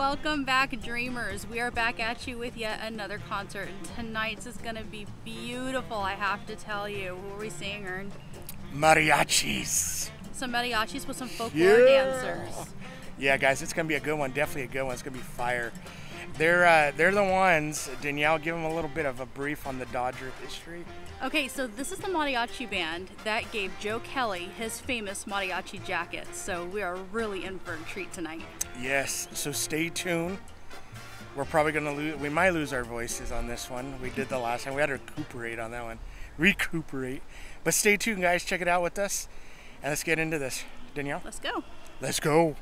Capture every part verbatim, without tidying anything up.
Welcome back, dreamers. We are back at you with yet another concert, and tonight's is gonna be beautiful, I have to tell you. What were we seeing, Ern? Mariachis. Some mariachis with some folklore yeah. dancers. Yeah, guys, it's gonna be a good one. Definitely a good one. It's gonna be fire. They're uh, they're the ones. Danielle, give them a little bit of a brief on the Dodger history. Okay, so this is the mariachi band that gave Joe Kelly his famous mariachi jacket. So we are really in for a treat tonight. Yes. So stay tuned. We're probably gonna lose. We might lose our voices on this one. We did the last time. We had to recuperate on that one. Recuperate. But stay tuned, guys. Check it out with us, and let's get into this. Danielle. Let's go. Let's go.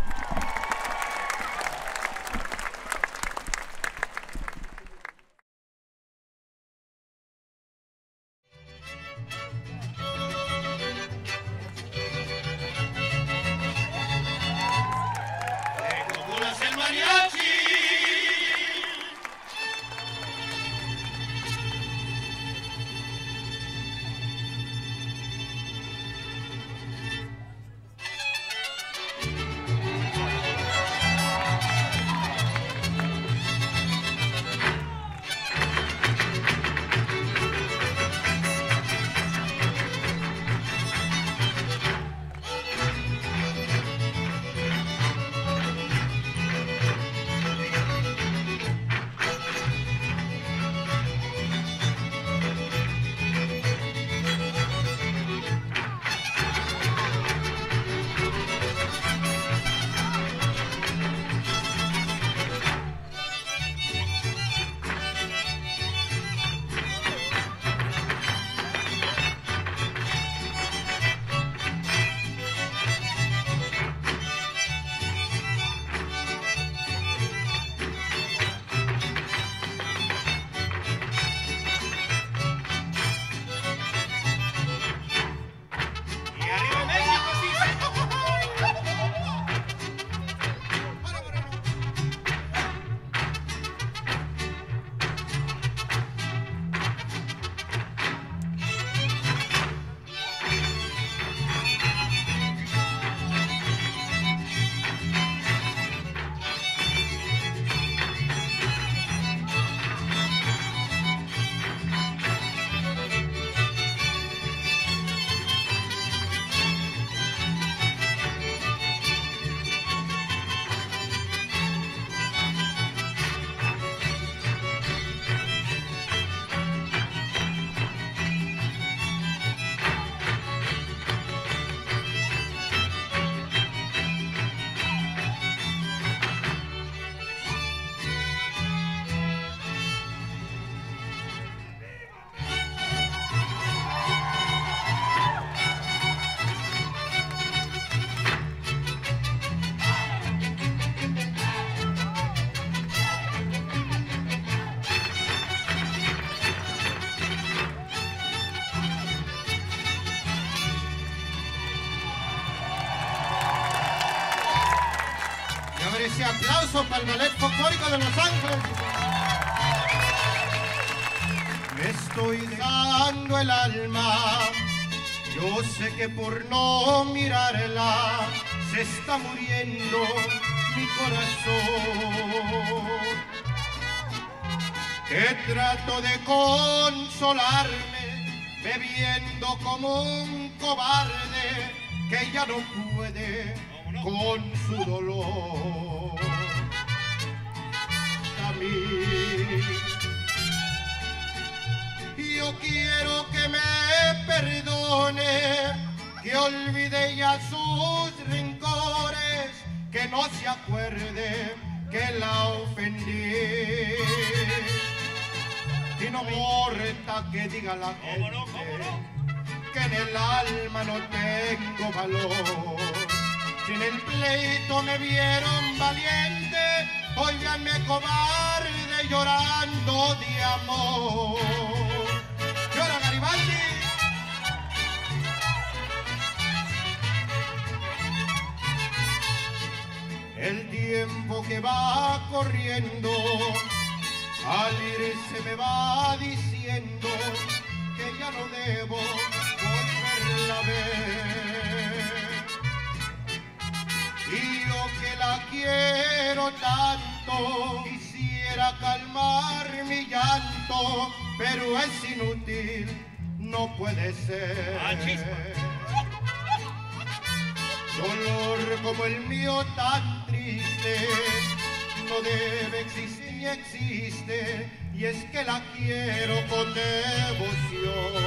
Ese aplauso para el Ballet Folklórico de Los Ángeles. Me estoy dejando el alma. Yo sé que por no mirarla se está muriendo mi corazón. Que trato de consolarme bebiendo como un cobarde que ya no puede con su dolor. A mí, yo quiero que me perdone, que olvide ya sus rencores, que no se acuerde que la ofendí. Y no me importa que diga la gente, ¿Cómo no, cómo no? que en el alma no tengo valor. Si en el pleito me vieron valiente, hoy véanme cobarde llorando de amor. ¡Llora, Garibaldi! El tiempo que va corriendo, al irse me va diciendo que ya no debo volverla a ver. Y yo que la quiero tanto, Quisiera calmar mi llanto, pero es inútil, no puede ser. Dolor como el mío tan triste no debe existir ni existe, y es que la quiero con devoción.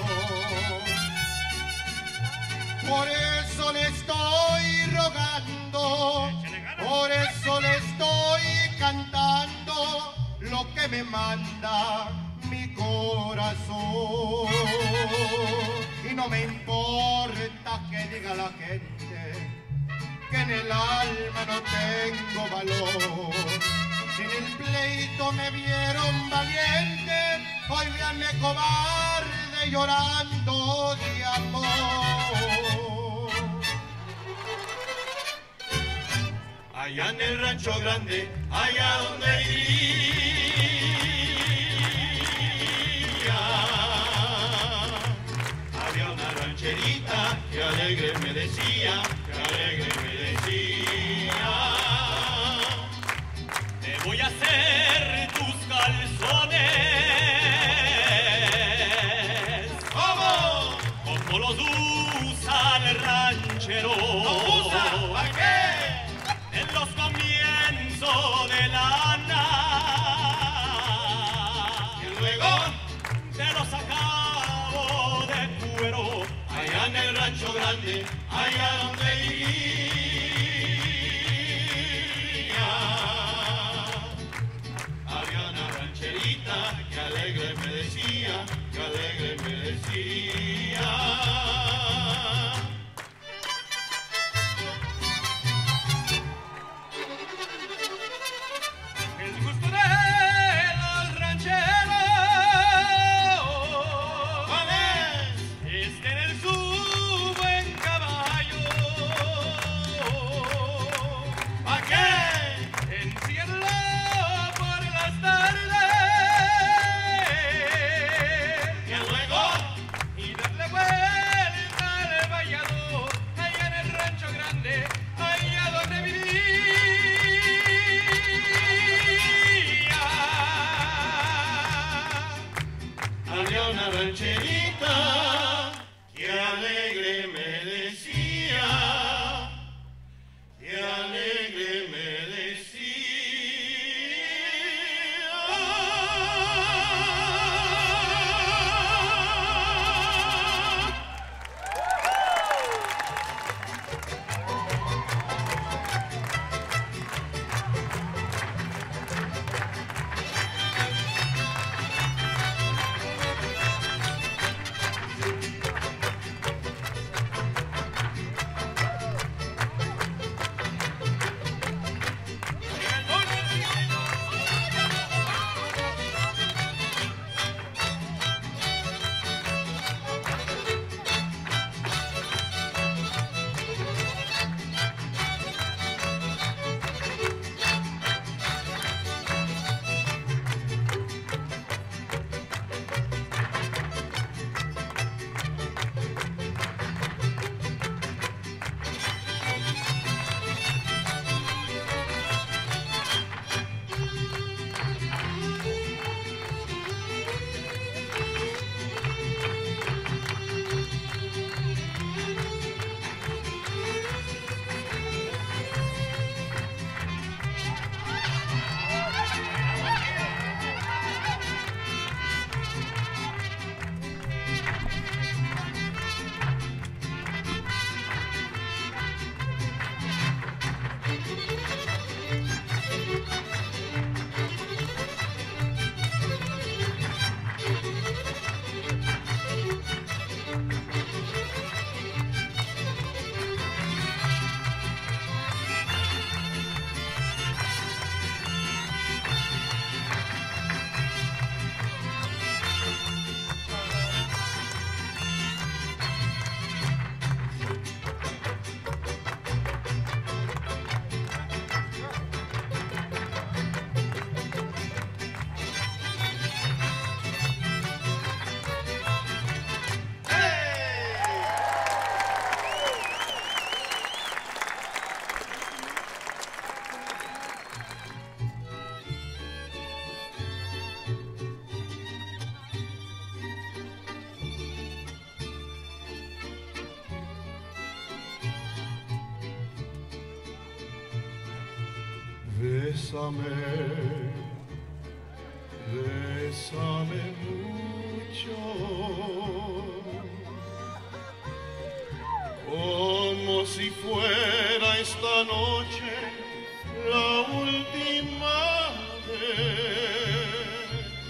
Por eso le estoy rogando, por eso le estoy cantando lo que me manda mi corazón. Y no me importa que diga la gente que en el alma no tengo valor. Si en el pleito me vieron valiente, hoy véanme cobarde llorando de amor. Allá en el rancho grande, allá donde vivía, había una rancherita que alegre me decía, que alegre me decía: te voy a hacer tus calzones. ¿Cómo? Como los usa el ranchero. ¿Los usa? ¿Para qué? En los comienzos de lana, y luego te los acabo de cuero, allá en el rancho grande, allá donde vivía. Había una rancherita que alegre me decía, que alegre me decía: Bésame, bésame mucho, como si fuera esta noche la última vez.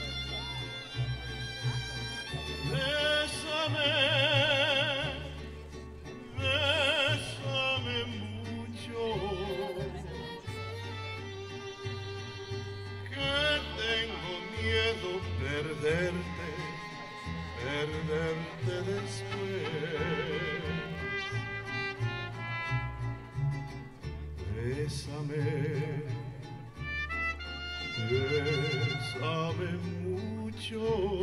Bésame, bésame mucho, que tengo miedo perderte, perderte después. Bésame, bésame mucho.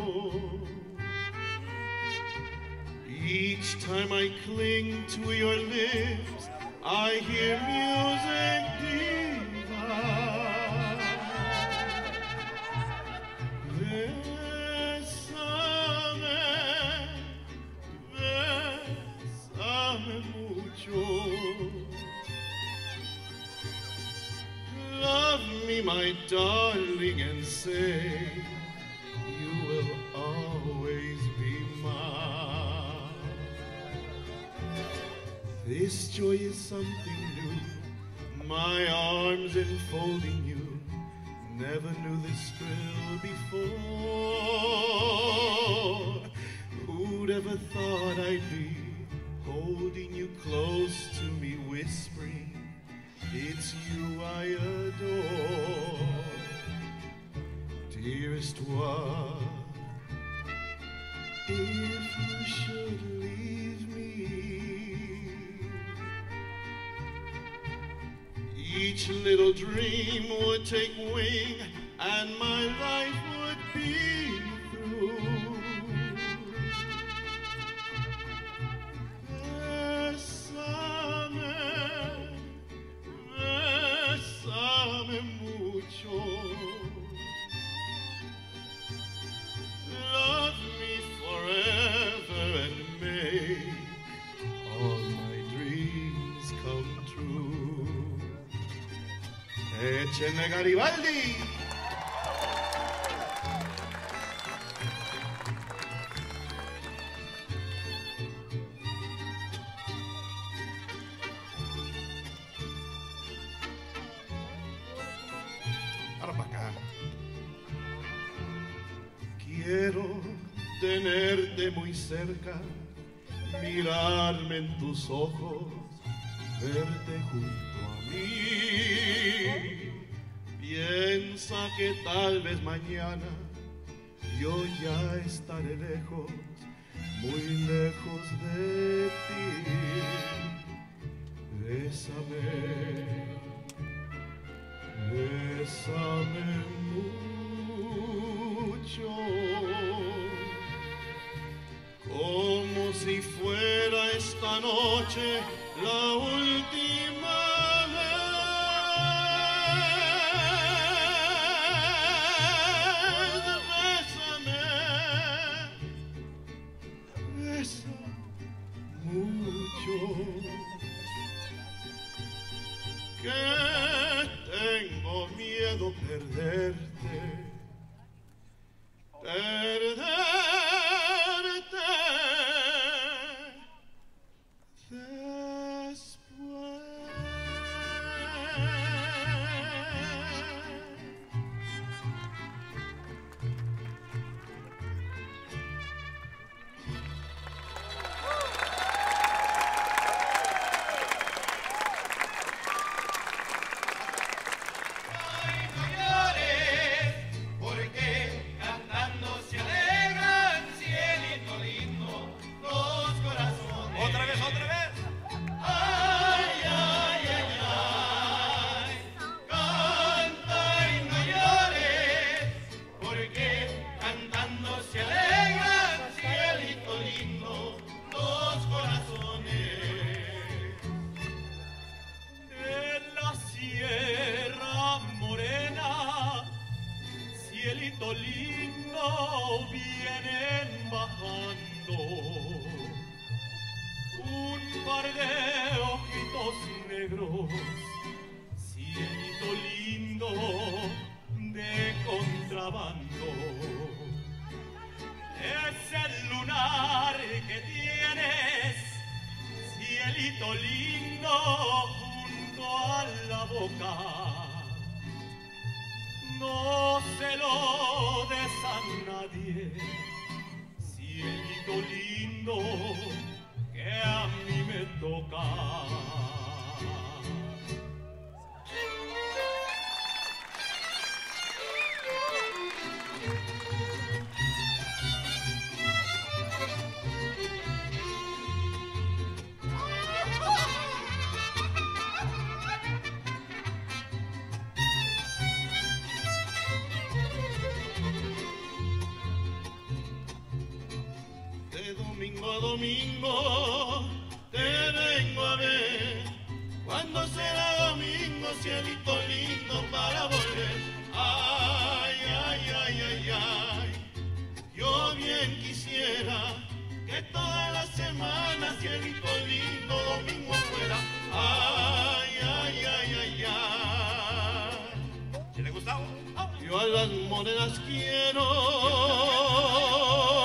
Each time I cling to your lips, I hear music divine. Bésame, bésame mucho. Love me, my darling, and say you will always be mine. This joy is something new, my arms enfolding you. Never knew this thrill before. Who'd ever thought I'd be holding you close to me, whispering, it's you I adore. Dearest one, if you should leave me, each little dream would take wing and my life would be through. Bésame, bésame mucho. Love me forever and make all my dreams come true. Échenle Garibaldi. Ahora para acá. Quiero tenerte muy cerca, mirarme en tus ojos, verte junto a mí. Piensa que tal vez mañana yo ya estaré lejos, muy lejos de ti. Bésame, bésame mucho, como si fuera esta noche la última vez. Bésame, bésame mucho, que tengo miedo perderte, perderte después. Cielito lindo, mirar que tienes, cielito lindo junto a la boca. No se lo des a nadie, cielito lindo que a mí me toca. Domingo te vengo a ver, cuando será domingo, cielito lindo para volver. Ay, ay, ay, ay, ay, yo bien quisiera que toda la semana, cielito lindo, domingo fuera. Ay, ay, ay, ay, ay. ¿Se le gustaba? Yo a las monedas quiero.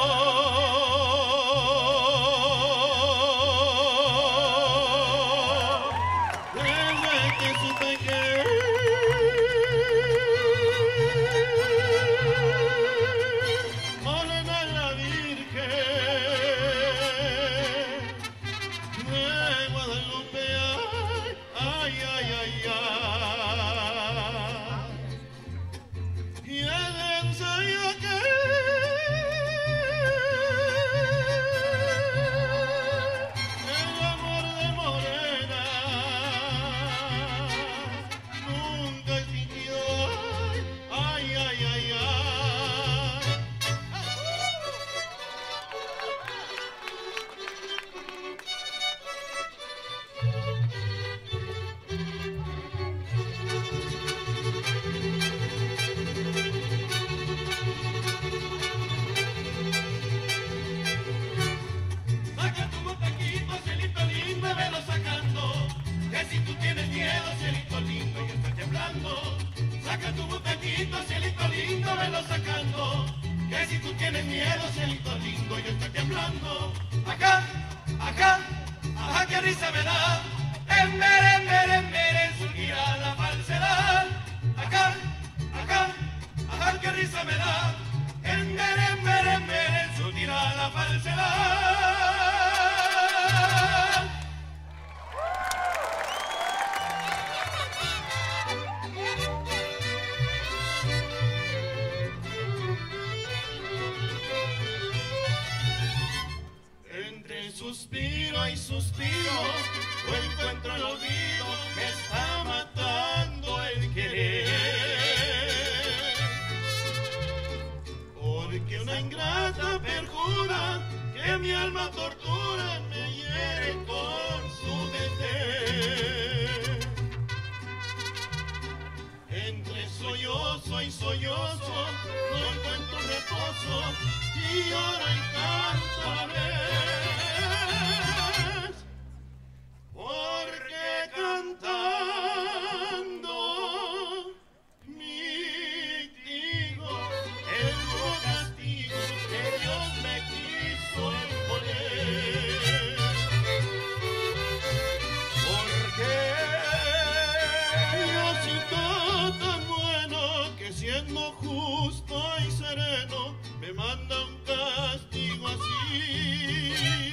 Saca tu botellito, cielito lindo, velo sacando. Que si tú tienes miedo, cielito lindo, yo estoy temblando. Acá, acá, ajá, qué risa me da. Ember, ember, ember, en su gira la falsedad. Acá, acá, ajá, qué risa me da. Ember, ember, ember, en su gira la falsedad. Suspiro y suspiro, no encuentro el olvido, me está matando el querer. Porque una ingrata perjura que mi alma tortura, me hiere con su desdén. Entre sollozo y sollozo, no encuentro reposo y ahora encanto a ver. Porque cantando mitigo el duro castigo que Dios me quiso imponer. Porque Diosito tan bueno que siendo justo y sereno me manda un castigo así.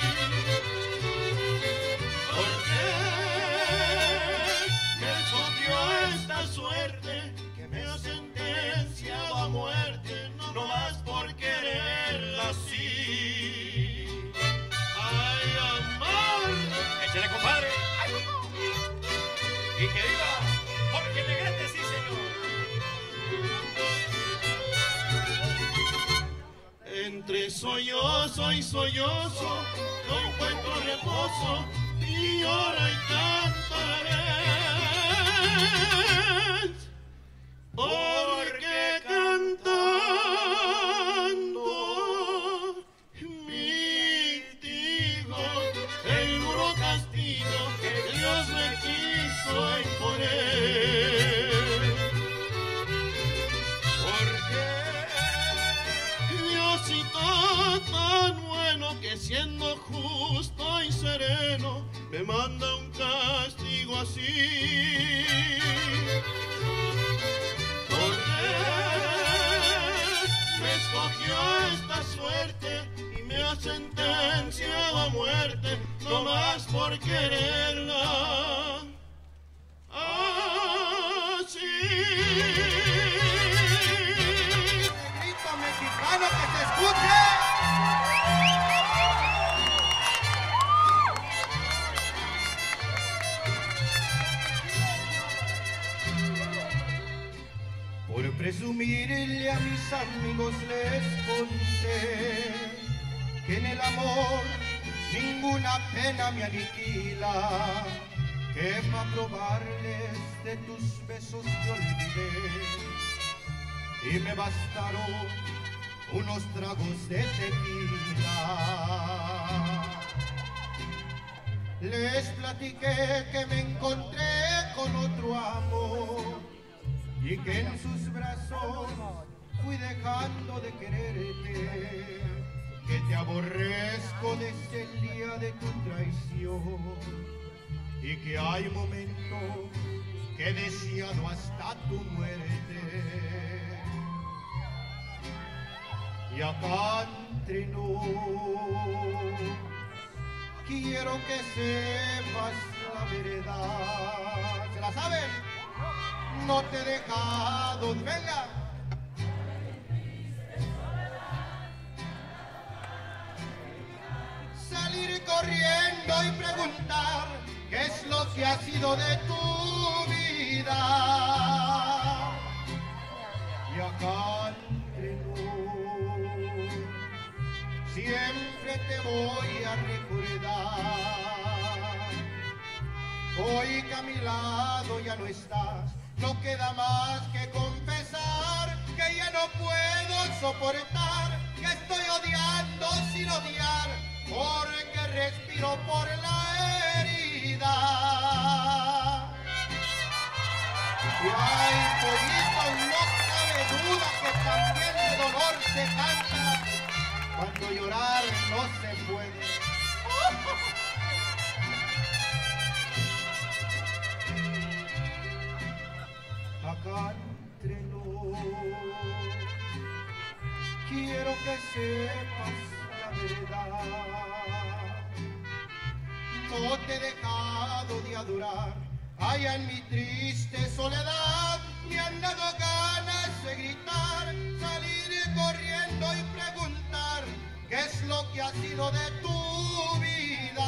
Suerte que me ha sentenciado a muerte, no más por quererla así. Ay, amor, échale, compadre. Ay, y que viva Jorge Negrete, sí, señor. Entre sollozo y sollozo no encuentro reposo y ahora y canto a la vez. Porque cantando mitigo el duro castigo que Dios me quiso imponer. Porque Diosito tan bueno sentenciado a muerte, no más por quererla. Así. ¡Grito mexicano que se escuche! Por presumirle a mis amigos les conté que en el amor ninguna pena me aniquila, que pa' probarles de tus besos te olvidé y me bastaron unos tragos de tequila. Les platiqué que me encontré con otro amor y que en sus brazos fui dejando de quererte, que te aborrezco desde el día de tu traición y que hay momentos que he deseado hasta tu muerte. Y acá entre nos quiero que sepas la verdad. ¿Se la saben? No te he dejado, venga. Salir corriendo y preguntar qué es lo que ha sido de tu vida. Y acá entre nos siempre te voy a recordar. Hoy que a mi lado ya no estás, no queda más que confesar que ya no puedo soportar, que estoy odiando sin odiar, porque respiro por la herida. Y ay, pollito, no cabe duda que también de dolor se cansa, cuando llorar no se puede. Acá entre nos quiero que sepas la verdad. No te he dejado de adorar, allá en mi triste soledad me han dado ganas de gritar, salir corriendo y preguntar qué es lo que ha sido de tu vida.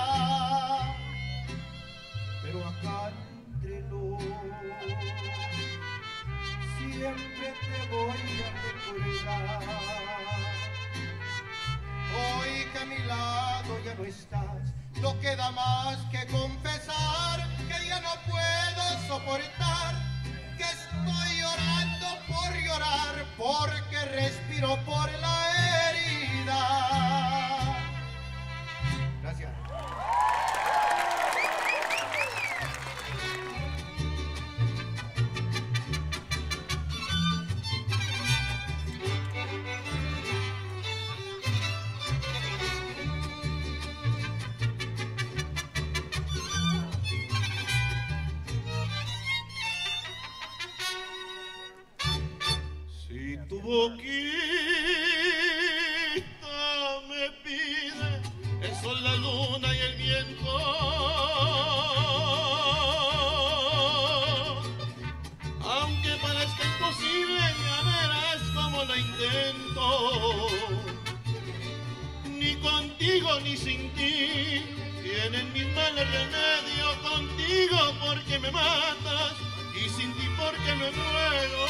Pero acá entre nos siempre te voy a recordar. Hoy que a mi lado ya no estás, no queda más que confesar que ya no puedo soportar, que estoy llorando por llorar, porque respiro por la herida. Gracias. Tu boquita me pide el sol, la luna y el viento. Aunque parezca imposible, ya verás cómo lo intento. Ni contigo ni sin ti tienen mis males remedio. Contigo porque me matas y sin ti porque me muero.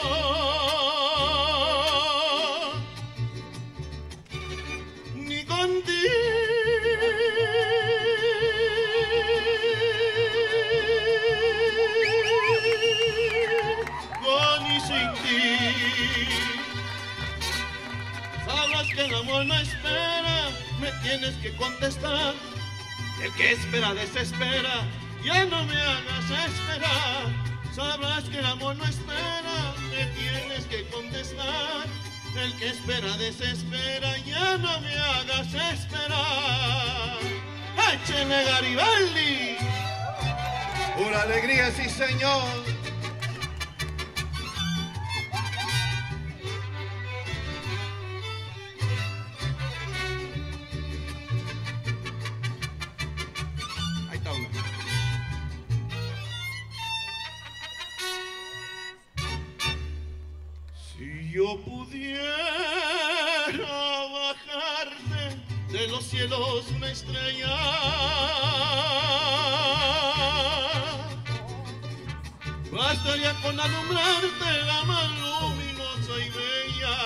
Sabrás que el amor no espera, me tienes que contestar. El que espera desespera, ya no me hagas esperar. Sabrás que el amor no espera, me tienes que contestar. El que espera desespera, ya no me hagas esperar. ¡Échele Garibaldi! Pura alegría, sí señor. yo pudiera bajarte de los cielos una estrella, bastaría con alumbrarte la más luminosa y bella.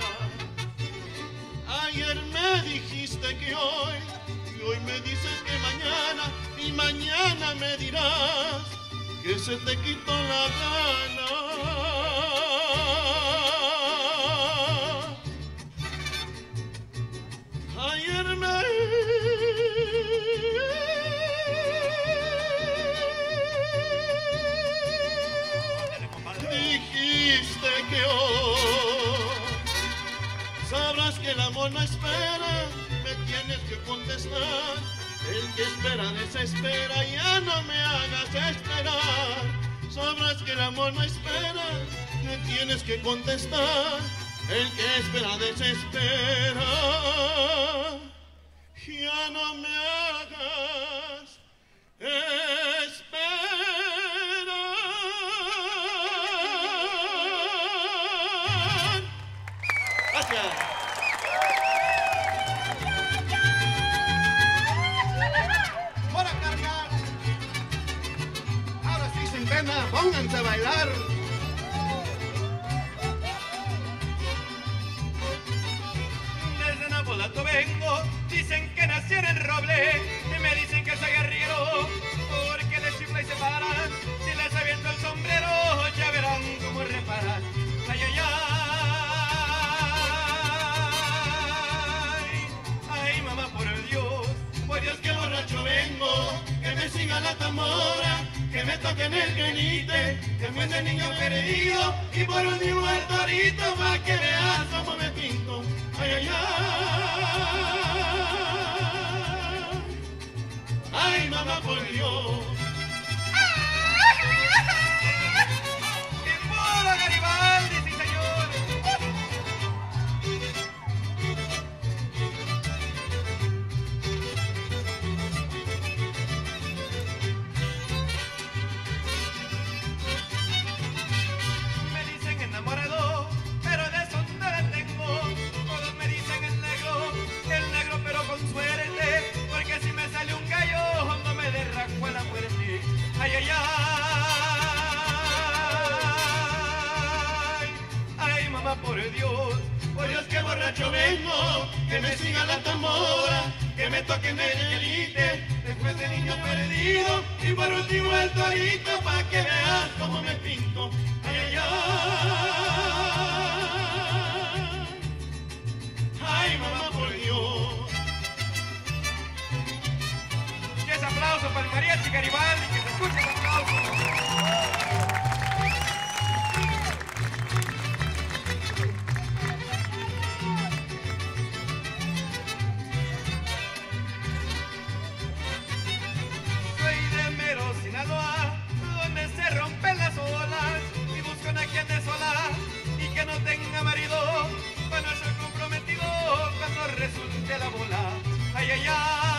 Ayer me dijiste que hoy, y hoy me dices que mañana, y mañana me dirás que se te quitó la gana. Ayer me dijiste que hoy sabrás que el amor no espera, me tienes que contestar. El que espera desespera, ya no me hagas esperar. Sabrás que el amor no espera, me tienes que contestar. El que espera desespera, ya no me hagas esperar. Gracias. ¡Hora cargar! Ahora sí sin pena, pónganse a bailar. Desde Napolato vengo, dicen que nací en el roble, y me dicen que soy guerrillero, porque les chifla y se paran. Si les aviento el sombrero, ya verán cómo reparar. Ay, ay, ay, ay, mamá, por Dios, por Dios que borracho vengo, que me siga la tambora, que me toquen el granite, que me de niño perdido, y por último el torito, pa' que veas cómo me pinto. Ay, ay, ay, ay, mamá, por Dios. ¡Y puro Garibaldi, sí, señor! Me dicen enamorado, pero de eso no le tengo. Todos me dicen el negro, el negro pero con suerte, porque si me sale un gallo no me derraco a la muerte. Ay, ay, ay, ay, mamá, por Dios, por Dios que borracho vengo, que me siga la tambora, que me toquen el elite, después de niño perdido, y por último el torito, pa' que veas cómo me pinto. Ay, ay, ay, ay, mamá, por Dios. Y ese aplauso para el Mariachi Garibaldi, que se escuche el aplauso. Soy de Mero, Sinaloa, donde se rompen las olas, y busco una quien de sola y que no tenga marido, para no ser comprometido cuando resulte la bola. Ay, ay,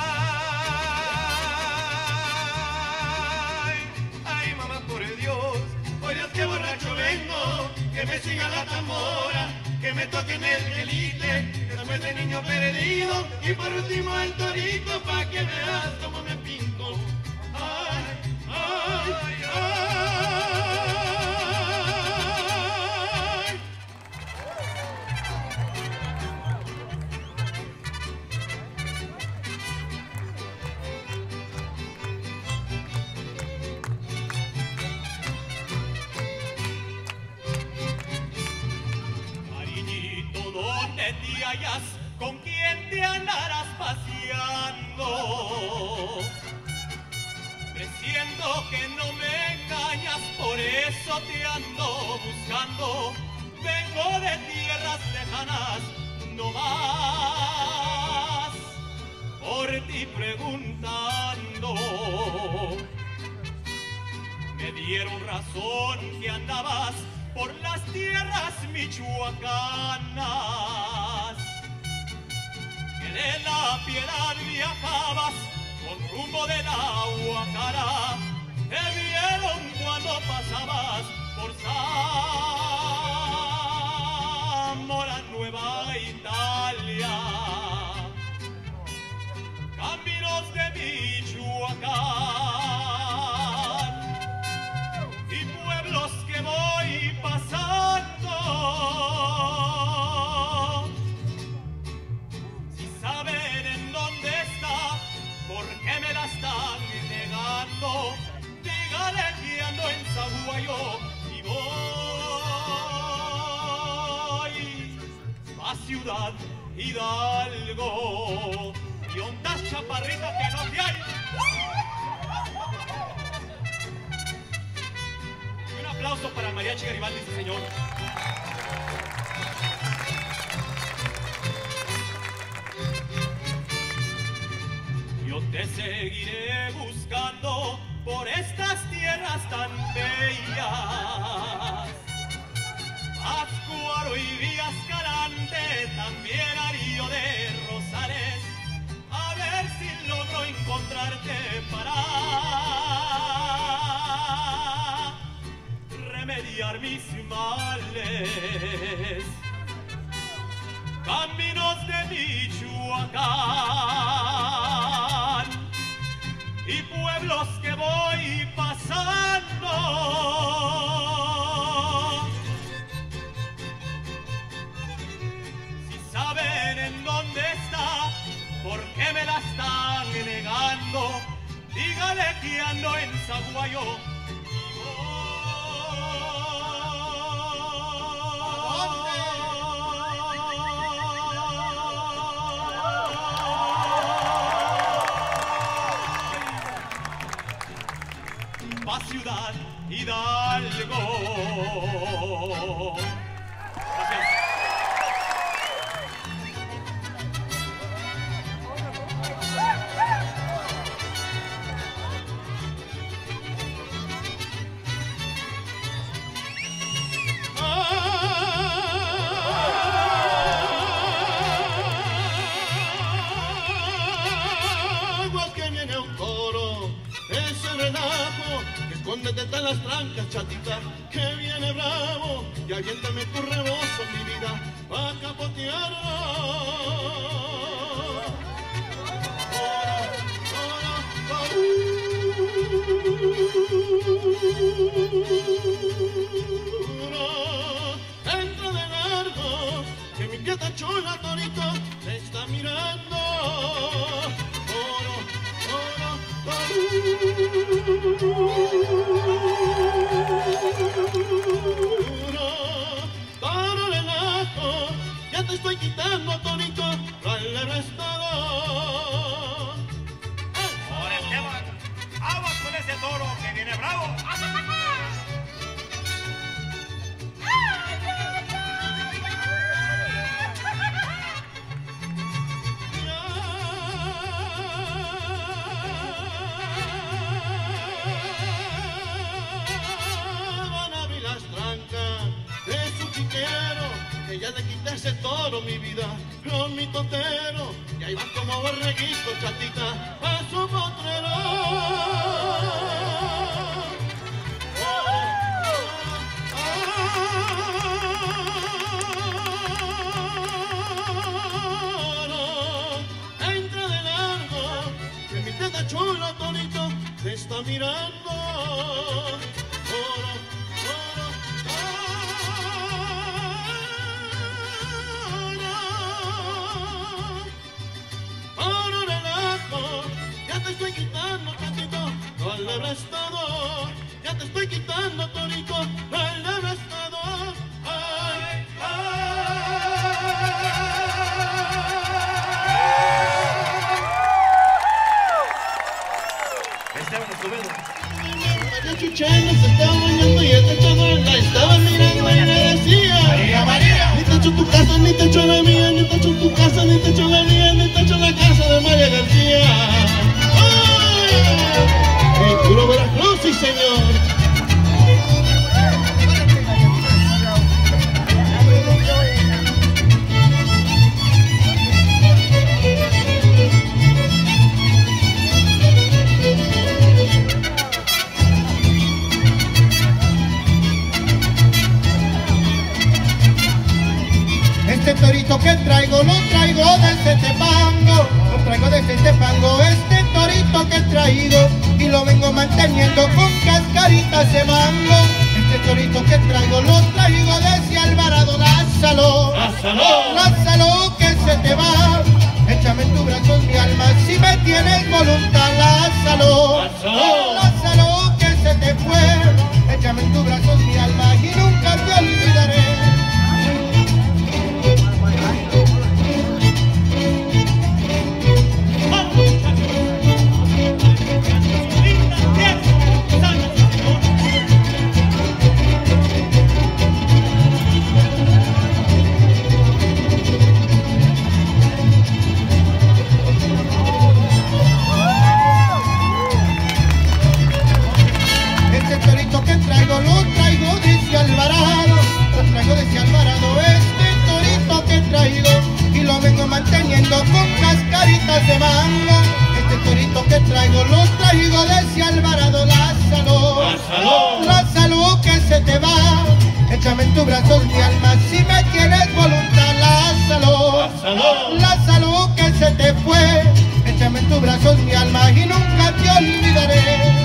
ay, ay, mamá, por Dios, por Dios que borracho vengo, que me siga la tambora, que me toquen el elite, después de niño perdido, y por último el torito, pa' que veas cómo me pinto. Ay, ay, ay, ay. Cariñito, ¿dónde te hallas? ¿Con quién te andarás paseando? Presiento que no me engañas, por eso te ando buscando. Vengo de tierras lejanas, no más, por ti preguntando. Me dieron razón que andabas por las tierras michoacanas, que de la Piedad viajabas con rumbo de la Huacara. Te vieron cuando pasabas por San Ciudad Hidalgo. Y ondas chaparritas que no te hay. Y un aplauso para Mariachi Garibaldi, sí señor. Yo te seguiré buscando por estas tierras tan bellas. Pátzcuaro y Villa Escalante, también Arío de Rosales, a ver si logro encontrarte para remediar mis males. Caminos de Michoacán y pueblos que voy pasando, si saben en dónde está, ¿por qué me la están negando? Dígale que ando en Zaguayo. Ciudad Hidalgo. Gracias. Aguas que viene un toro, ese relajo. Escóndete en las trancas, chatita, que viene bravo, y aviéntame tu rebozo, mi vida, pa' capotearlo. Entra de largo, que mi pieta chula, torito, te está mirando. Toro relajo, ya te estoy quitando, tonito, no le restado. Por el tema, aguas con ese toro que viene bravo. Que ya le quité ese toro, mi vida, con mi totero, y ahí van como borreguito, chatita, a su potrero. Entra de largo, que mi teta chula, tonito, te está mirando. Ya te estoy quitando, torito, no le restado. Ya te estoy quitando, torito, no le restado. Ay, ay. Esteban Escobedo. María Chuchena se estaba bañando y este chador la estaba mirando y le decía: María, María. Ni te echo tu casa, ni te echo la mía, ni te echo tu casa, ni te echo la mía, ni te echo la casa de María García. Y puro Veracruz, sí señor. Este torito que traigo, lo traigo desde Tepango, lo traigo desde Tepango, este torito que he traído y lo vengo manteniendo con cascaritas de mango. Este torito que traigo, lo traigo desde Alvarado. Lázalo, Lázalo, Lázalo, que se te va, échame en tus brazos mi alma si me tienes voluntad. Lázalo, Lázalo, Lázalo, que se te fue, échame en tus brazos mi alma y nunca te olvidaré. caritas de mango, este torito que traigo lo traigo de ese Alvarado. Lázaro, Lázaro, Lázaro que se te va, échame en tus brazos mi alma si me tienes voluntad. Lázaro, Lázaro, Lázaro que se te fue, échame en tus brazos mi alma y nunca te olvidaré.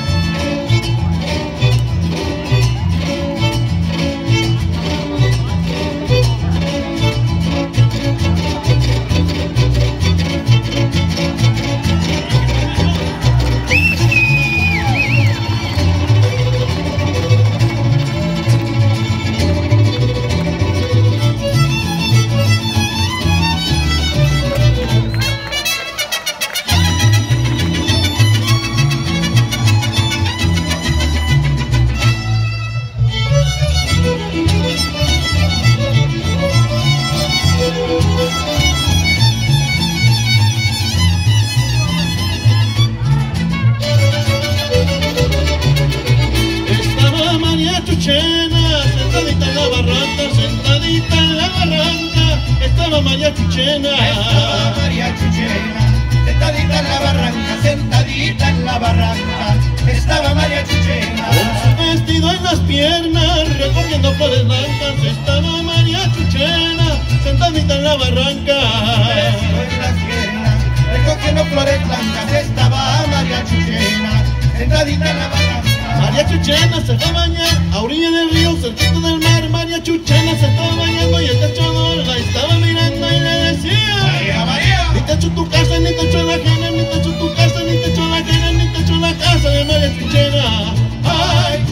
Sentadita en la barranca, sentadita en la barranca, estaba María Chuchena. Estaba María Chuchena, sentadita en la barranca, sentadita en la barranca, estaba María Chuchena. Con su vestido en las piernas, recogiendo flores blancas, estaba María Chuchena, sentadita en la barranca. Vestido en las piernas, recogiendo flores blancas, estaba María Chuchena, sentadita en la barranca. María Chuchena se fue a bañar a orilla del río, cerquita del mar. María Chuchena se estaba bañando y el cachador la estaba mirando y le decía: María, María, ni te echo tu casa, ni te echo la ajena, ni te echo tu casa, ni te echo la ajena, ni te echo la casa de María Chuchena. ay,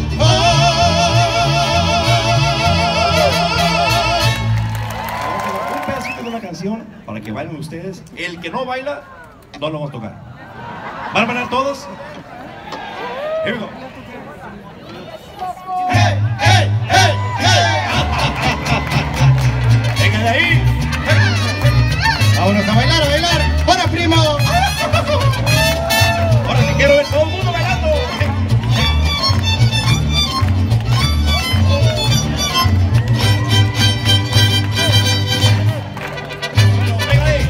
ay. Un pedacito de una canción para que bailen ustedes. El que no baila, no lo vamos a tocar. ¿Van a bailar todos? Here we go. hey, hey, hey, hey. Venga de ahí. Vámonos a bailar, a bailar. ¡Hola, primo! Ahora sí quiero ver todo el mundo bailando. Venga de ahí.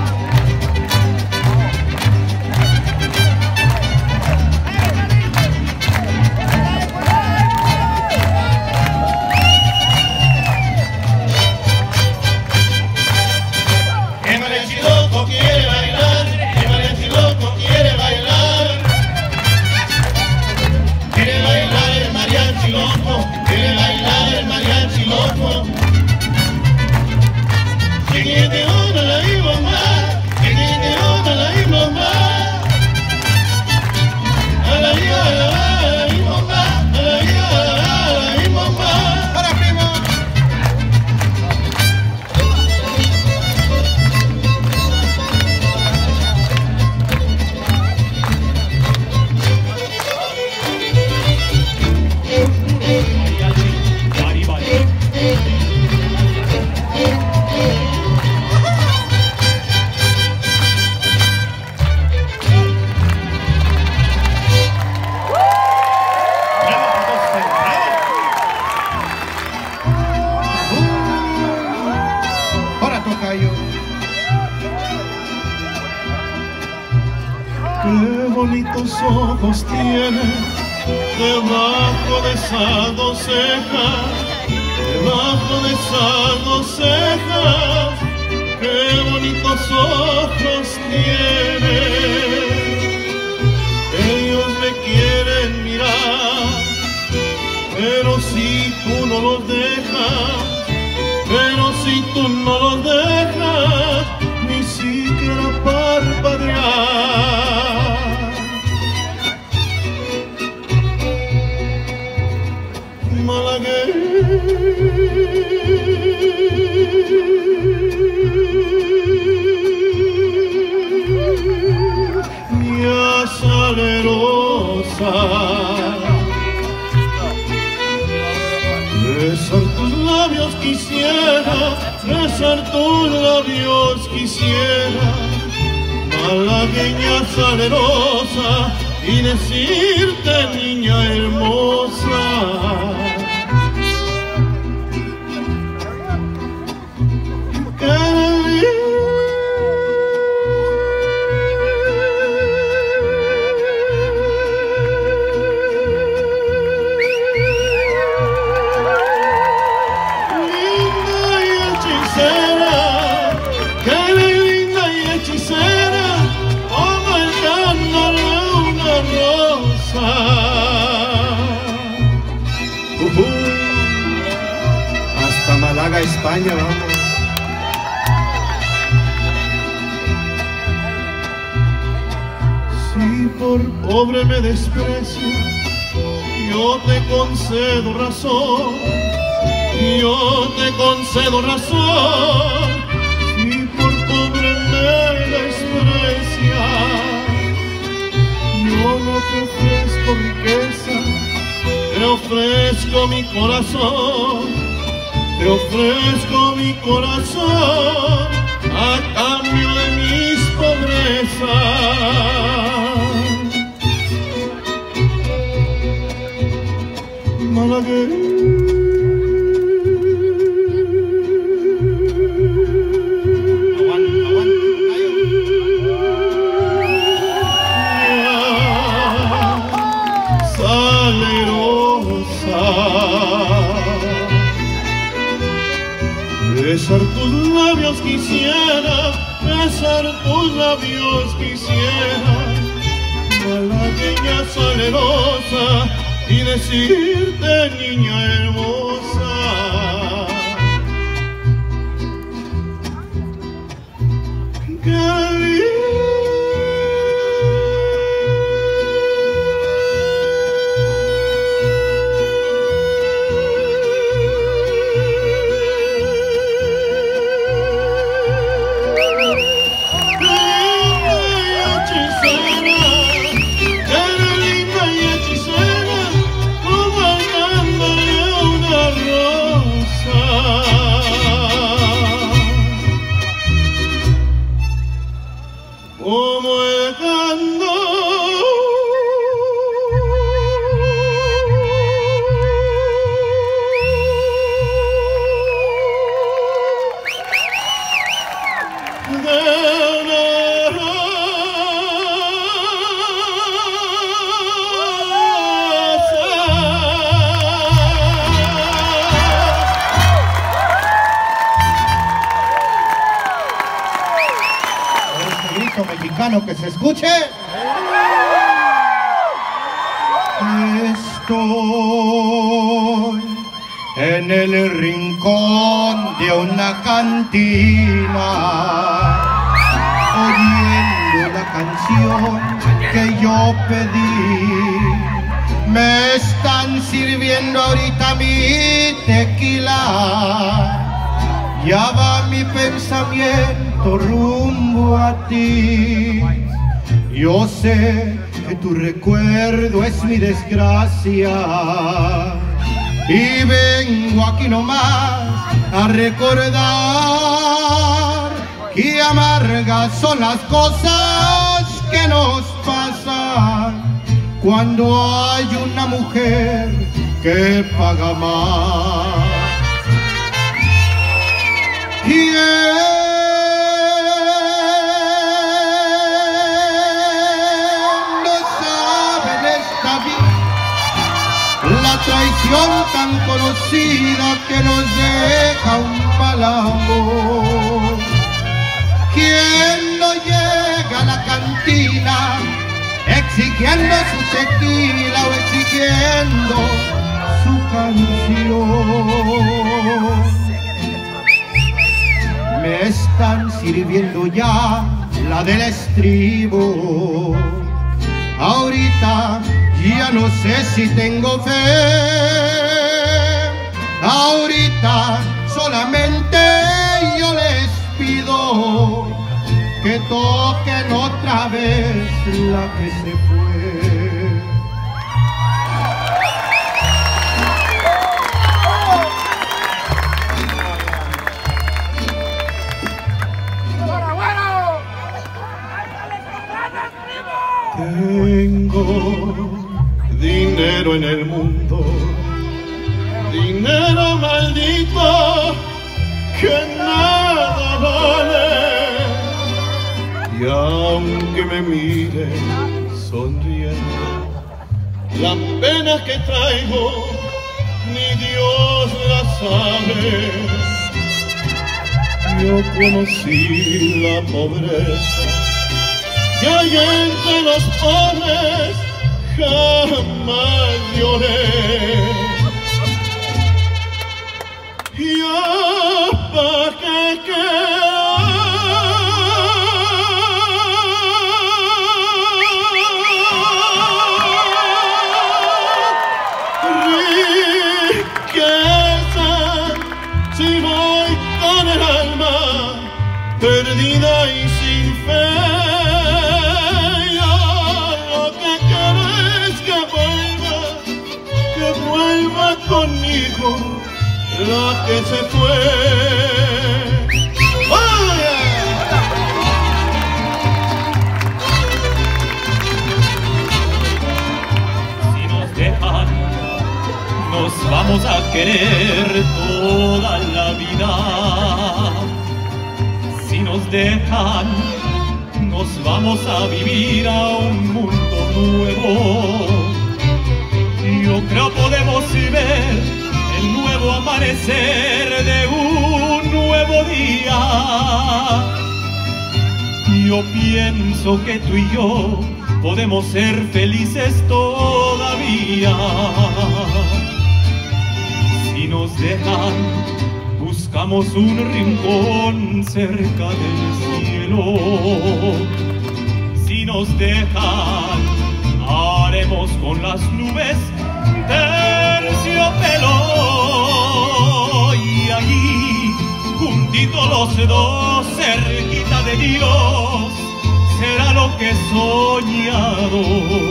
El mariachi loco quiere bailar, el mariachi loco quiere bailar. Quiere bailar el mariachi loco, quiere bailar el mariachi loco. Que te una la vimos más, que te una la vimos más. A la vida, a la va, la vimos más, a la vida, a la va, la vimos más. ¡Hola, primo! Mariachi Garibaldi. Bravo para todos ustedes, bravo. ¡Hola, tocayo! Qué bonitos ojos tiene debajo de esas dos cejas, debajo de esas dos cejas. Qué bonitos ojos tiene. Ellos me quieren mirar, pero si tú no los dejas, pero si tú no los dejas, ni siquiera parpadear. Malagueña salerosa, besar tus labios quisiera, besar tus labios quisiera, malagueña salerosa, y decirte, niña hermosa, que España, vamos. Si por pobre me desprecio, yo te concedo razón, yo te concedo razón. Si por pobre me desprecias, yo no te ofrezco riqueza, te ofrezco mi corazón, te ofrezco mi corazón a cambio de mis pobrezas. Malagueña, besar tus labios quisiera, besar tus labios quisiera, malagueña salerosa, y decirte, niña hermosa, que que se escuche. Estoy en el rincón de una cantina, oyendo la canción que yo pedí. Me están sirviendo ahorita mi tequila. Ya va mi pensamiento rumbo a ti. Yo sé que tu recuerdo es mi desgracia y vengo aquí nomás a recordar que amargas son las cosas que nos pasan cuando hay una mujer que paga más. ¿Quién no sabe de esta vida la traición tan conocida que nos deja un mal amor? ¿Quién no llega a la cantina exigiendo su tequila o exigiendo su canción? Me están sirviendo ya la del estribo. Ahorita ya no sé si tengo fe. Ahorita solamente yo les pido que toquen otra vez la que se fue. Tengo dinero en el mundo, dinero maldito que nada vale, y aunque me mire sonriendo, las penas que traigo ni Dios las sabe. Yo conocí la pobreza que hay entre los pobres, jamás lloré. Yo pa' que perdida y sin fe, ya lo que quiero es que vuelva, que vuelva conmigo la que se fue. ¡Vaya! Si nos dejan, nos vamos a querer toda la vida. Si nos dejan, nos vamos a vivir a un mundo nuevo. Yo creo podemos ver el nuevo amanecer de un nuevo día. Yo pienso que tú y yo podemos ser felices todavía. Si nos dejan, buscamos un rincón cerca del cielo. Si nos dejan, haremos con las nubes terciopelo. Y allí, juntitos los dos, cerquita de Dios, será lo que he soñado.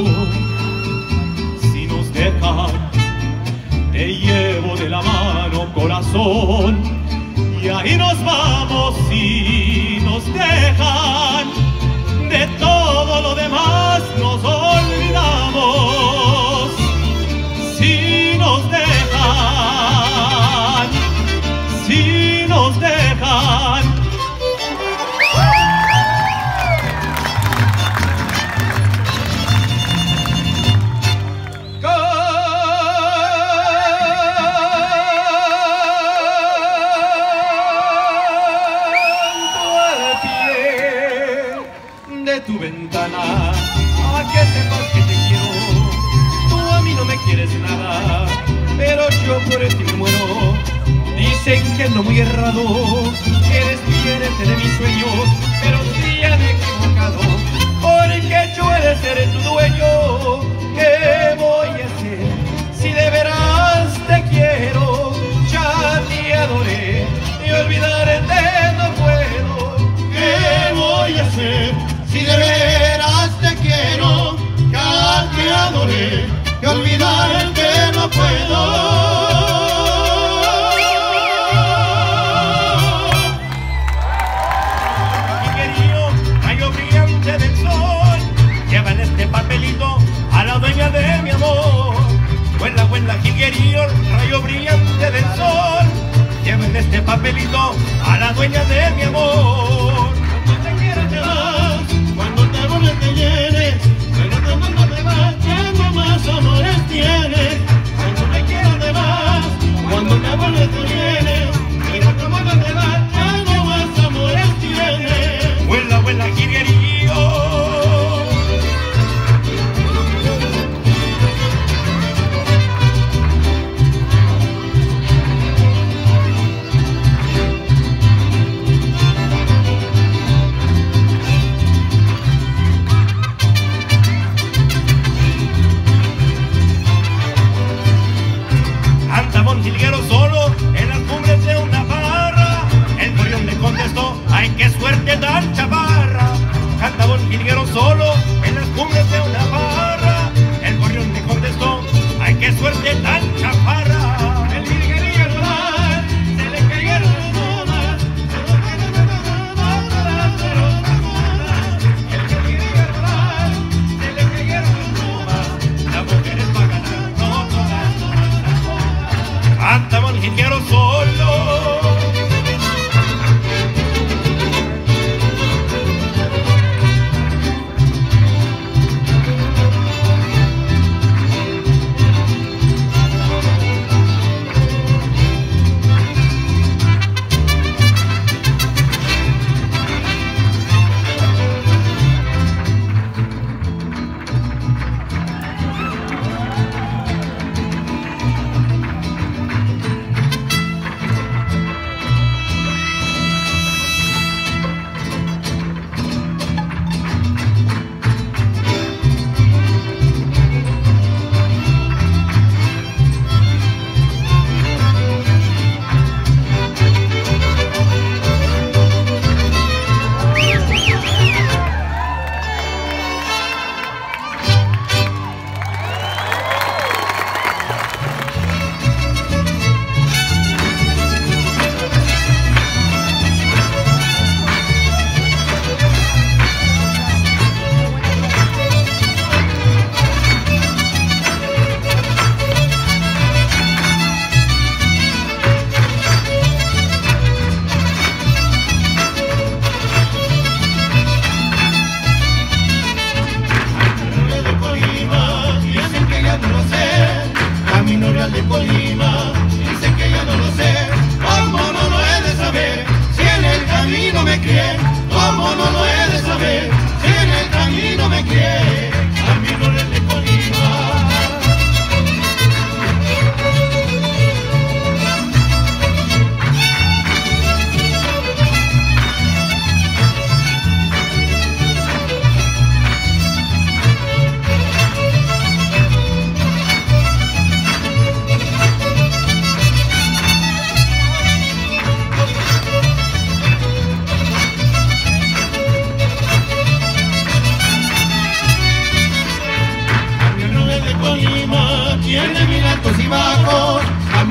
Si nos dejan, te llevo de la mano, corazón, y ahí nos vamos. Si nos dejan, de todo lo demás nos olvidamos. Si nos dejan, si nos dejan. Tu ventana, a que sepas que te quiero. Tú a mí no me quieres nada, pero yo por ti me muero. Dicen que ando muy errado, que eres cliente de mis sueños, pero sí han equivocado, porque yo he de ser tu dueño. ¿Qué voy a hacer si de veras te quiero? Ya te adoré y olvidarte no puedo. ¿Qué voy a hacer si de veras te quiero? Ya te adoré y olvidarte no puedo. Mi querido rayo brillante del sol, lleva en este papelito a la dueña de mi amor. Vuela, vuela, jilguerillo, rayo brillante del sol, lleva en este papelito a la dueña de mi amor. Cuando te quieras te vas, cuando te vuelves te llenes, pero cuando te vas ya no más amores tienes. Cuando te quieras te vas, cuando te vuelves te llenes, pero cuando te vas ya no más amores tienes. Vuela, vuela, jilguerillo.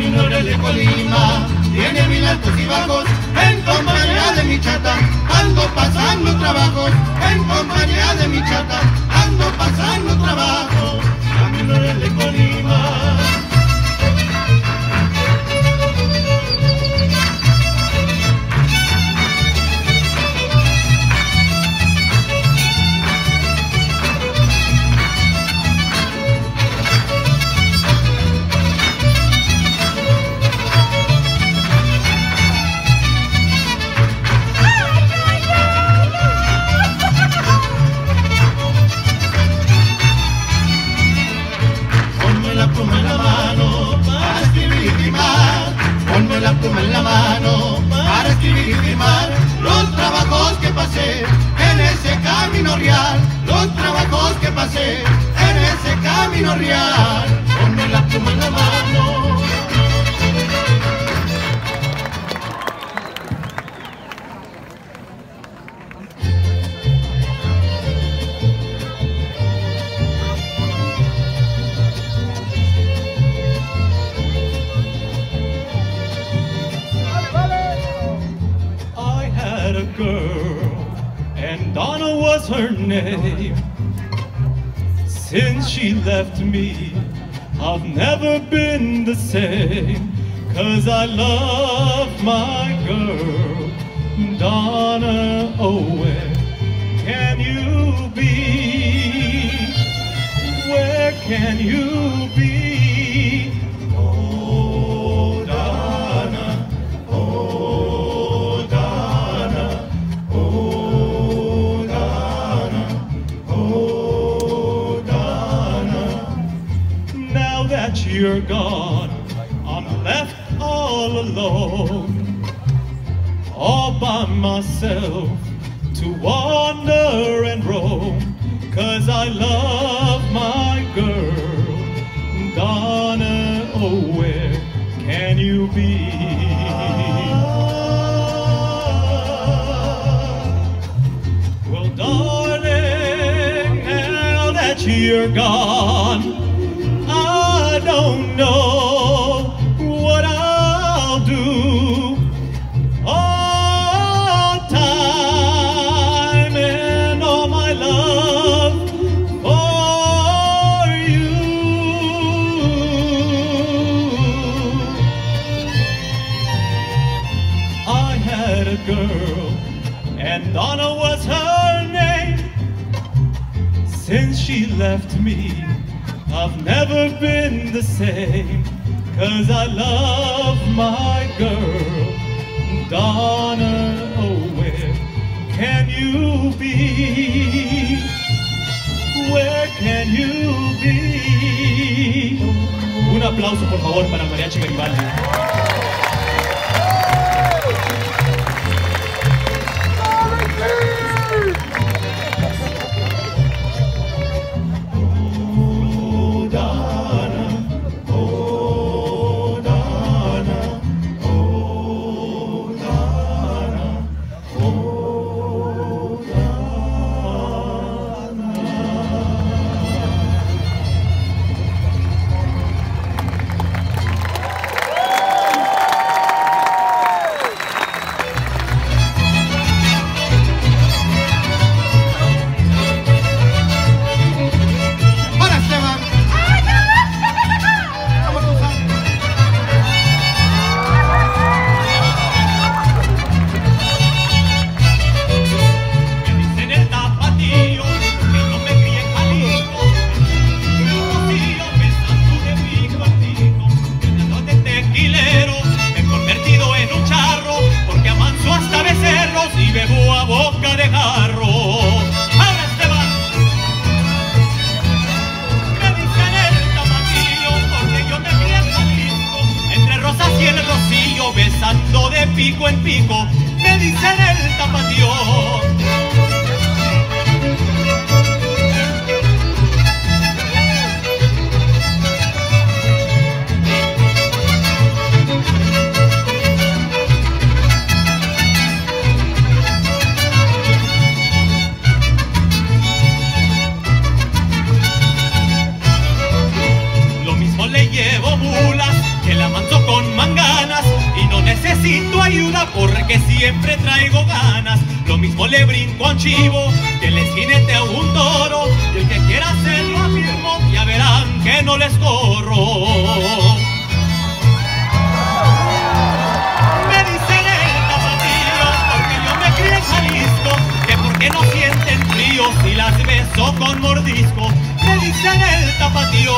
Caminos de Colima, tiene mil altos y bajos, en compañía de mi chata, ando pasando trabajos, en compañía de mi chata, ando pasando trabajos. Caminos de Colima. Ponme la pluma en la mano para escribir y firmar los trabajos que pasé en ese camino real, los trabajos que pasé en ese camino real. Ponme la pluma en la mano. Girl, and Donna was her name. Since she left me, I've never been the same, 'cause I love my girl, Donna. Oh, where can you be? Where can you be? Oh, Donna, oh. You're gone, I'm left all alone, all by myself to wander and roam, 'cause I love my girl, Donna. Oh, where can you be? Well, darling, now that you're gone, I don't know what I'll do. All time and all my love for you. I had a girl, and Donna was her name. Since she left me, I've never been the same, 'cause I love my girl, Donna. Oh, where can you be? Where can you be? Un aplauso, por favor, para Mariachi Garibaldi. siempre traigo ganas. Lo mismo le brinco a un chivo que les jinete a un toro. Y el que quiera hacerlo afirmo, ya verán que no les corro. Me dicen el tapatío porque yo me crié en Jalisco, que porque no sienten frío si las beso con mordisco. Me dicen el tapatío.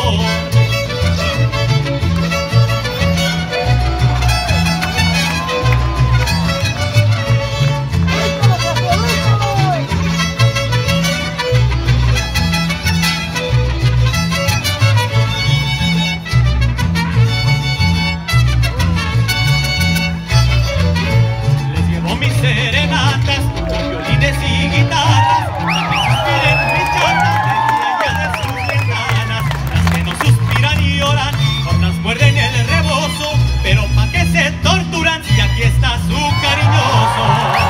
Serenatas, violines y guitarras, las que suspiren brilladas desde allá de sus ventanas, las que no suspiran y lloran, otras muerden el rebozo, pero pa' que se torturan si aquí está su cariñoso.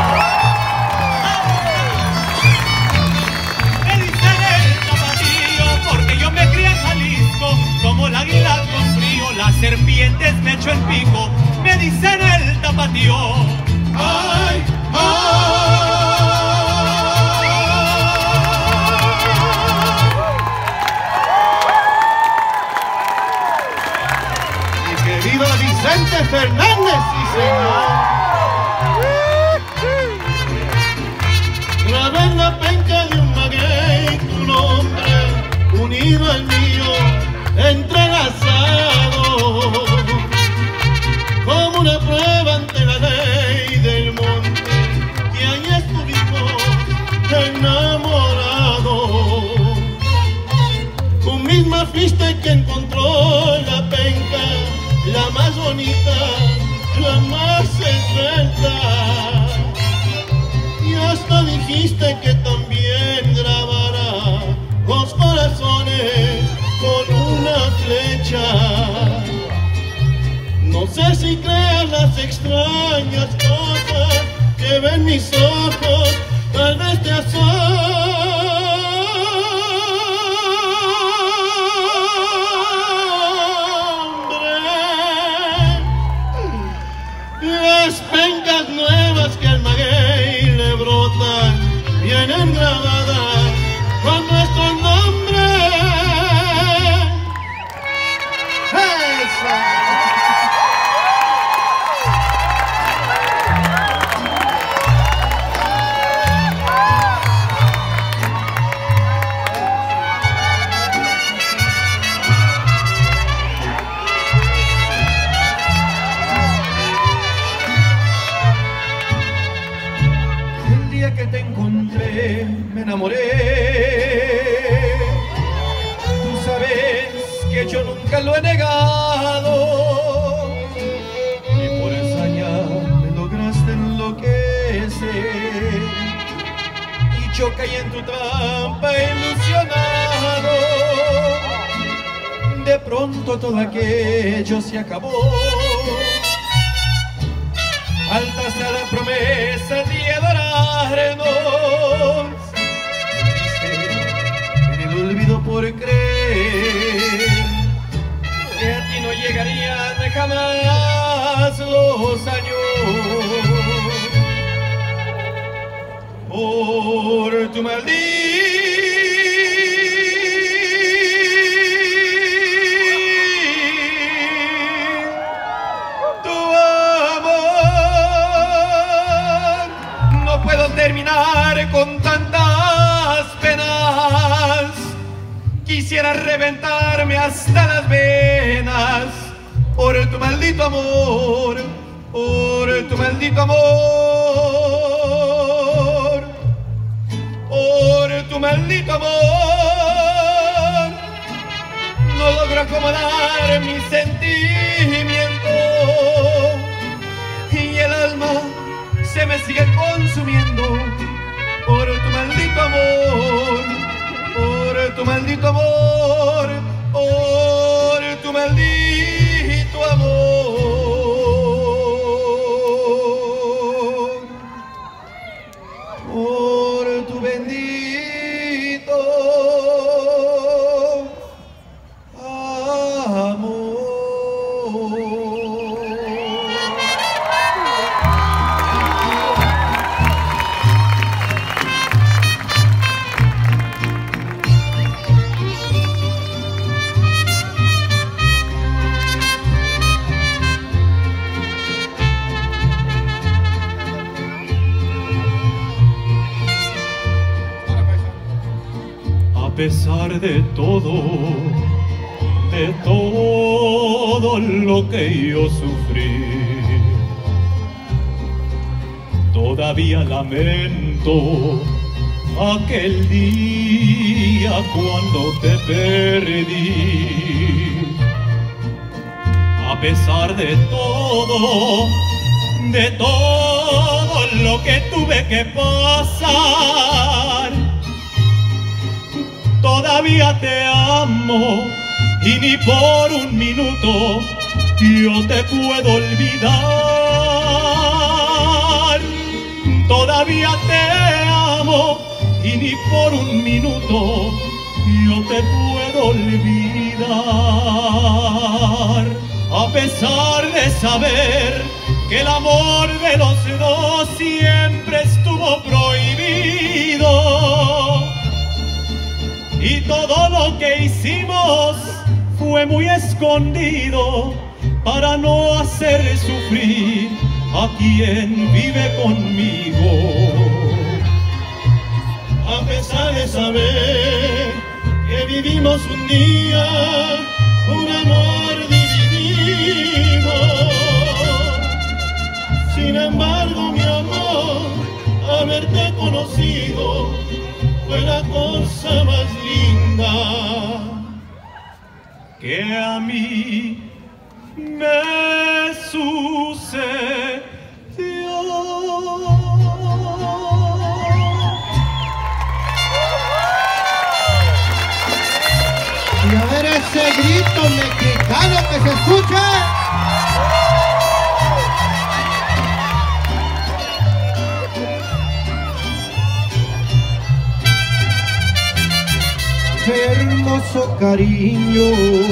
Me dicen el tapatío porque yo me crié en Jalisco, como el águila con frío, las serpientes me echo el pico. Me dicen el tapatío. ¡Ay! Y que viva Vicente Fernández, sí señor. Grabé en la penca de un maguey tu nombre, unido al mío, entrelazado, como una prueba ante la ley del monte, que ahí estuvimos enamorados. Tú misma fuiste que encontró la penca, la más bonita, la más esbelta, y hasta dijiste que también grabara los corazones con una flecha. No sé si creas las extrañas cosas que ven mis ojos, tal vez te asombre. Las pencas nuevas que al maguey le brotan vienen grabadas con nuestro nombre. ¡Eso! Que te encontré, me enamoré. Tú sabes que yo nunca lo he negado, y por saña me lograste enloquecer, y yo caí en tu trampa ilusionado. De pronto todo aquello se acabó. Faltaste a la promesa de adorarnos, en el olvido por creer que a ti no llegarían jamás los años. Por tu maldito terminar con tantas penas. Quisiera reventarme hasta las venas por tu maldito amor, por tu maldito amor, por tu maldito amor. No logro acomodar mis sentimientos y el alma se me sigue consumiendo por tu maldito amor, por tu maldito amor, por tu maldito amor, por tu bendito amor. A pesar de todo, de todo lo que yo sufrí, todavía lamento aquel día cuando te perdí. A pesar de todo, de todo lo que tuve que pasar, todavía te amo y ni por un minuto yo te puedo olvidar. Todavía te amo y ni por un minuto yo te puedo olvidar. A pesar de saber que el amor de los dos siempre estuvo prohibido, y todo lo que hicimos fue muy escondido para no hacer sufrir a quien vive conmigo. A pesar de saber que vivimos un día un amor dividido, sin embargo, mi amor, haberte conocido fue la cosa más linda que a mí me sucedió. Y a ver ese grito mexicano que se escucha. Hermoso cariño,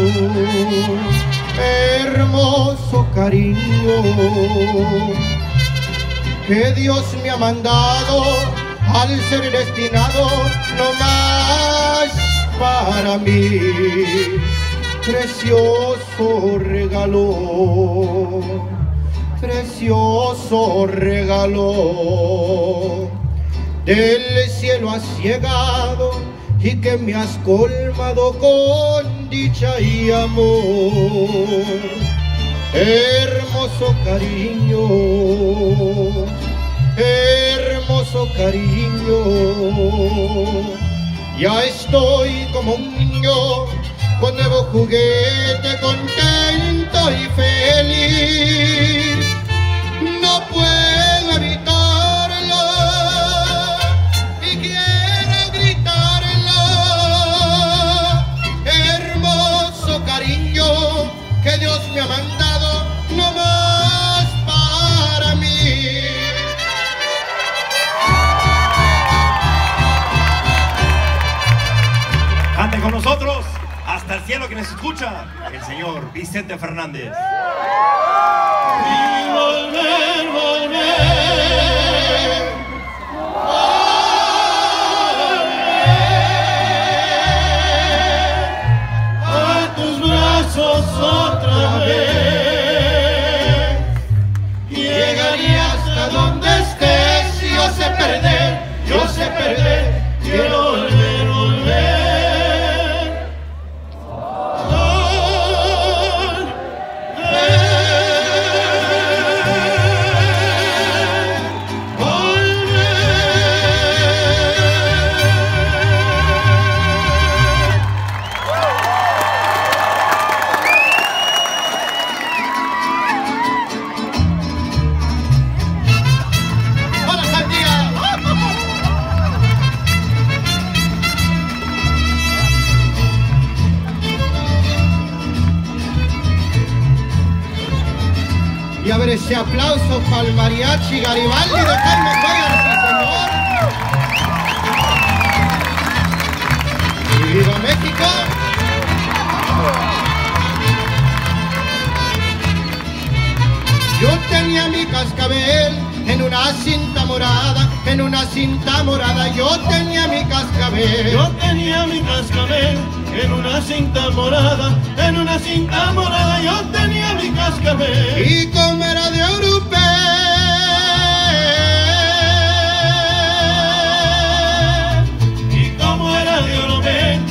hermoso cariño, que Dios me ha mandado al ser destinado no más para mí. Precioso regalo, precioso regalo, del cielo has llegado y que me has colmado con dicha y amor. Hermoso cariño, hermoso cariño, ya estoy como un niño con nuevo juguete, contento y feliz. No puedo evitarlo y quiero gritarlo. Hermoso cariño que Dios me ha mandado no más para mí. Cante con nosotros hasta el cielo que nos escucha el señor Vicente Fernández. y volver, volver, volver a tus brazos otra vez. Llegaría hasta donde estés, yo sé perder, yo sé perder, quiero volver, volver. Y a ver ese aplauso para el Mariachi Garibaldi de Jaime Cuéllar, sí señor. ¡Y viva México! Yo tenía mi cascabel en una cinta morada, en una cinta morada, yo tenía mi cascabel. Yo tenía mi cascabel en una cinta morada, en una cinta morada, yo tenía mi cascabel. Y como era de europeo, y como era de europeo,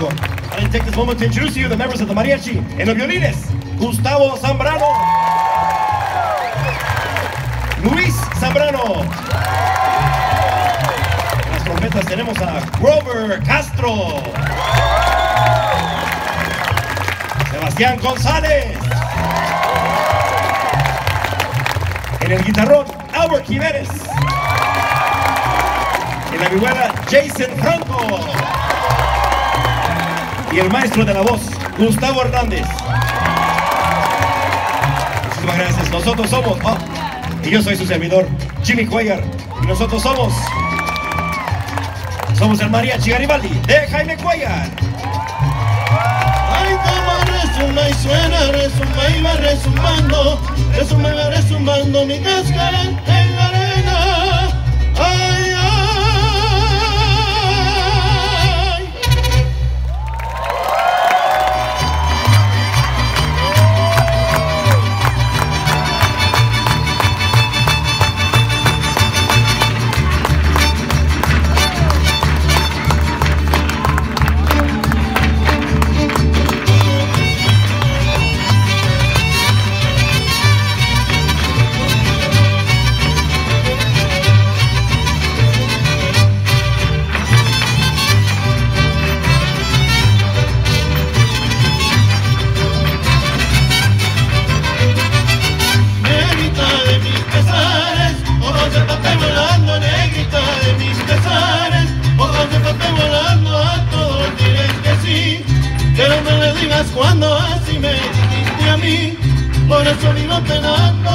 Folklórico. I'd like to take this moment to introduce you the members of the Mariachi. En los violines, Gustavo Zambrano. Luis Zambrano. En las trompetas tenemos a Grover Castro. Sebastián González. En el guitarrón, Albert Jiménez. En la vihuela, Jason Franco. Y el maestro de la voz, Gustavo Hernández. Muchísimas gracias. Nosotros somos... Oh, y yo soy su servidor, Jaime Cuellar. Y nosotros somos... Somos el Mariachi Garibaldi de Jaime Cuellar. Ay, como resumba y suena, resumba y va resumbando, resumba y va resumbando mi cáscara en la arena. Ay, ay. Cuando así me dijiste a mí, por eso vivo penando.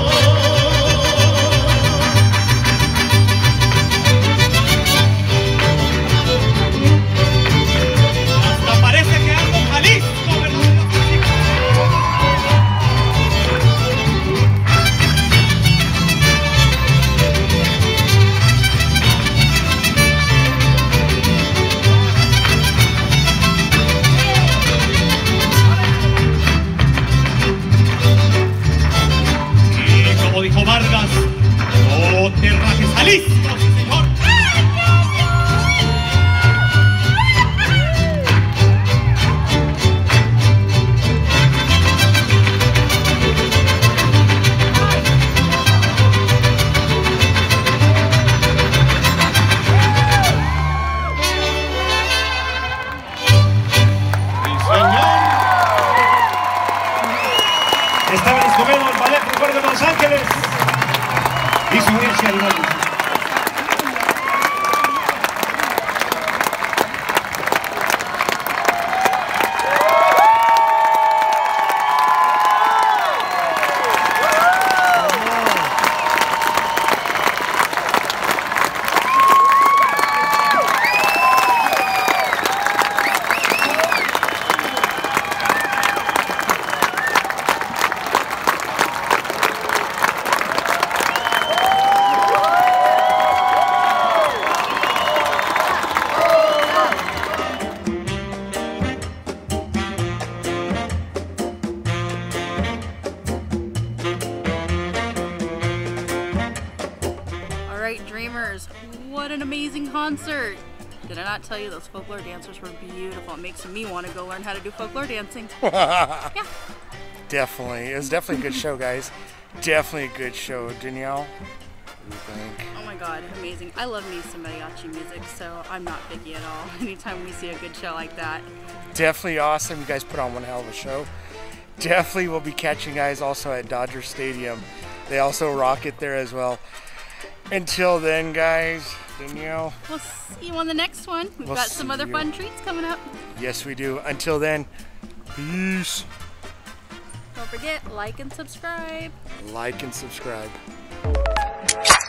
Hasta parece que ando Jalisco, ¿verdad? Dijo Vargas, no te rajes, Jalisco, sí señor. Estaban escogiendo el ballet Folklórico de Los Ángeles y su Mariachi Garibaldi. Dreamers, what an amazing concert! Did I not tell you those folklore dancers were beautiful? It makes me want to go learn how to do folklore dancing. Yeah. Definitely. It was definitely a good show, guys. Definitely a good show. Danielle, what do you think? Oh my god, amazing. I love me some mariachi music, so I'm not picky at all. Anytime we see a good show like that. Definitely awesome. You guys put on one hell of a show. Definitely we'll be catching guys also at Dodger Stadium. They also rock it there as well. Until then, guys, Danielle. We'll see you on the next one. We've we'll got some other you. fun treats coming up. Yes, we do. Until then, peace. Don't forget, like and subscribe. Like and subscribe.